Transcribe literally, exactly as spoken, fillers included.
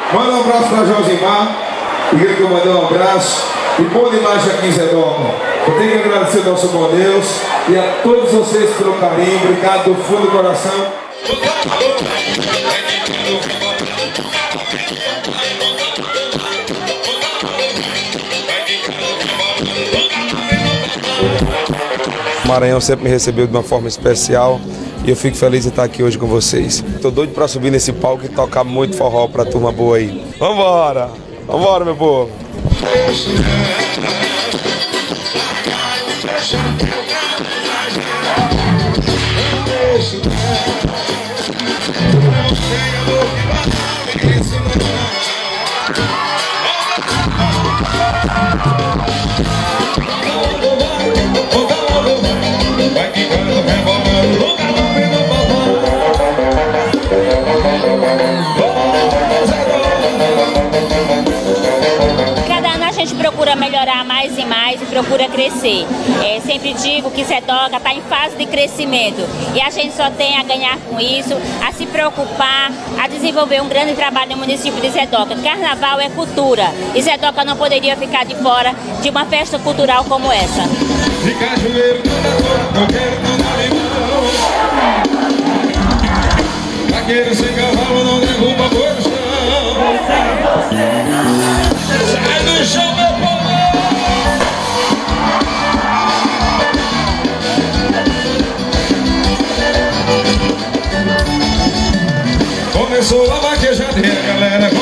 Manda um abraço pra Josimar. Queria que eu mandei um abraço. E bom demais aqui em Zedoca. Eu tenho que agradecer ao nosso bom Deus e a todos vocês pelo carinho. Obrigado do fundo do coração. O Maranhão sempre me recebeu de uma forma especial e eu fico feliz em estar aqui hoje com vocês. Tô doido pra subir nesse palco e tocar muito forró pra turma boa aí. Vambora! Vambora, meu povo! Procura melhorar mais e mais e procura crescer. É, sempre digo que Zedoca está em fase de crescimento e a gente só tem a ganhar com isso, a se preocupar, a desenvolver um grande trabalho no município de Zedoca. Carnaval é cultura e Zedoca não poderia ficar de fora de uma festa cultural como essa. Vaqueiro sem cavalo não derruba boi no chão. Sai do chão, meu povo! Começou a vaquejadeira, galera.